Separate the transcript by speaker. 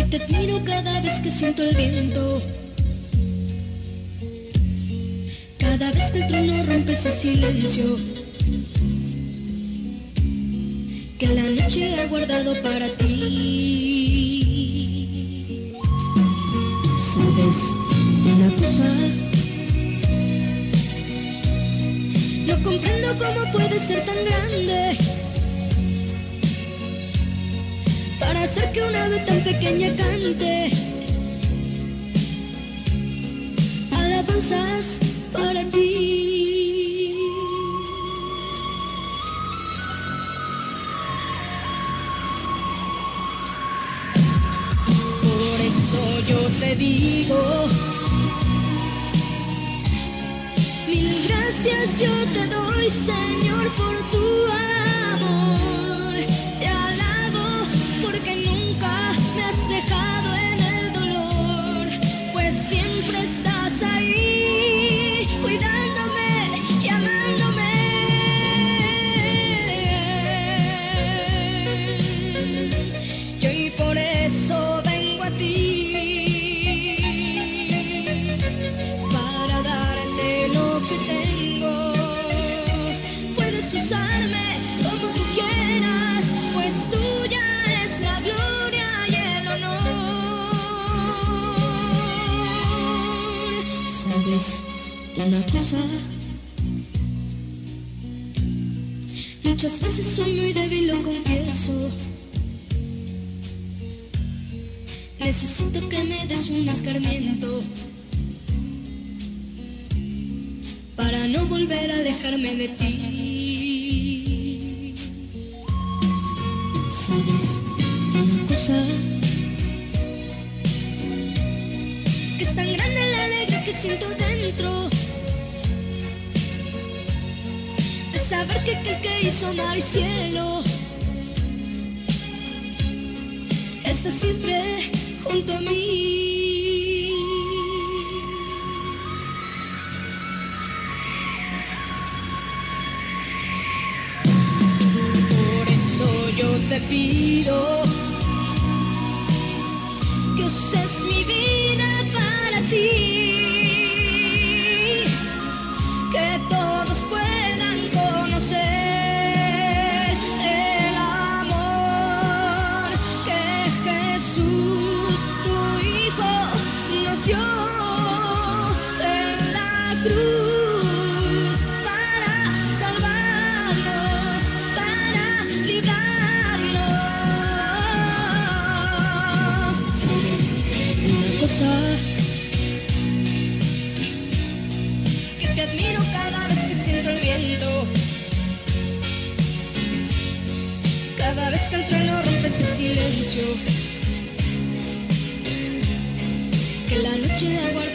Speaker 1: Te admiro cada vez que siento el viento, cada vez que el trueno rompe ese silencio que la noche ha guardado para ti. ¿Sabes una cosa? No comprendo cómo puede ser tan grande para hacer que una ave tan pequeña cante alabanzas para ti. Por eso yo te digo, mil gracias yo te doy, Señor, por tu amor. Te alabo porque nunca me has dejado en el dolor, pues siempre estás ahí, cuidándome y amándome. Yo y por eso vengo a ti, para darte lo que tengo. Puedes usarme como tú quieras, pues tuya es la gloria y el honor. ¿Sabes una cosa? Muchas veces soy muy débil, lo confieso. Necesito que me des un escarmiento para no volver a alejarme de ti. ¿Sabes una cosa? Que es tan grande la alegría que siento dentro de saber que aquel que hizo mar y cielo está siempre junto a mí. Por eso yo te pido que uses mi vida para ti, que todos puedan conocer el amor que Jesús, tu Hijo, nos dio en la cruz para salvarnos, para librarnos. ¿Sabes una cosa? Que te admiro cada vez que siento el viento, cada vez que el trueno rompe ese silencio que la noche aguarda.